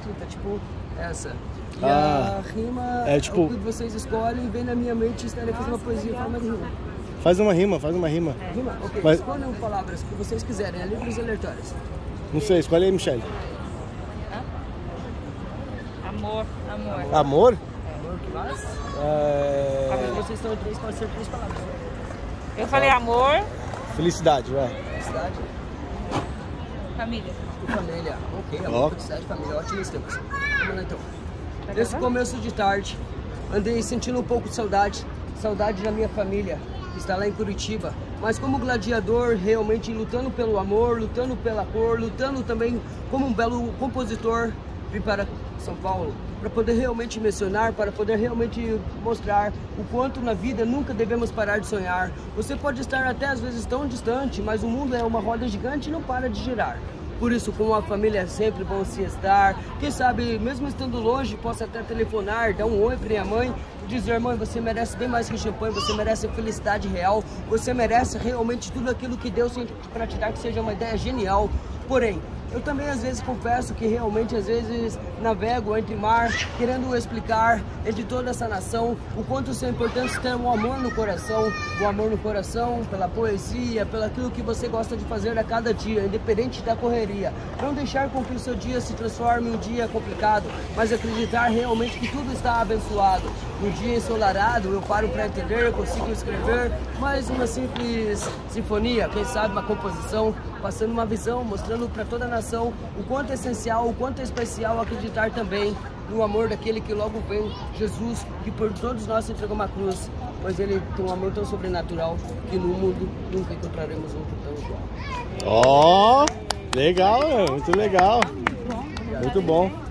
Tipo essa. E a rima é tipo... o que vocês escolhem, vem na minha mente e estarei fazendo uma poesia em forma de rima. Faz uma rima, faz uma rima. Rima? Ok. Mas... Escolham palavras que vocês quiserem, é livres e aleatórios. Não sei, escolhe aí, Michelle. Amor. Amor? Amor, que mais? Vocês estão em três, pode ser 3 palavras. Eu falei amor. Felicidade, vai. Felicidade. Família. E família. Ok, amor, felicidade, família. Ótimos tempos. Vamos lá então. Nesse começo de tarde, andei sentindo um pouco de saudade. Saudade da minha família, que está lá em Curitiba. Mas como gladiador, realmente lutando pelo amor, lutando pela cor, lutando também como um belo compositor, vim para São Paulo para poder realmente mencionar, para poder realmente mostrar o quanto na vida nunca devemos parar de sonhar. Você pode estar até às vezes tão distante, mas o mundo é uma roda gigante e não para de girar. Por isso, com a família é sempre bom se estar. Quem sabe, mesmo estando longe, possa até telefonar, dar um oi para minha mãe e dizer: mãe, você merece bem mais que champanhe, você merece felicidade real, você merece realmente tudo aquilo que Deus tem para te dar, que seja uma ideia genial. Porém, eu também às vezes confesso que realmente às vezes navego entre mar, querendo explicar entre toda essa nação o quanto é importante ter um amor no coração pela poesia, pelo aquilo que você gosta de fazer a cada dia, independente da correria. Não deixar com que o seu dia se transforme em um dia complicado, mas acreditar realmente que tudo está abençoado. No dia ensolarado eu paro para entender, eu consigo escrever mais uma simples sinfonia, quem sabe uma composição, passando uma visão, mostrando para toda a nação o quanto é essencial, o quanto é especial acreditar também no amor daquele que logo vem, Jesus, que por todos nós se entregou uma cruz, pois ele tem um amor tão sobrenatural que no mundo nunca encontraremos outro tão igual. Ó, legal, muito legal, muito bom.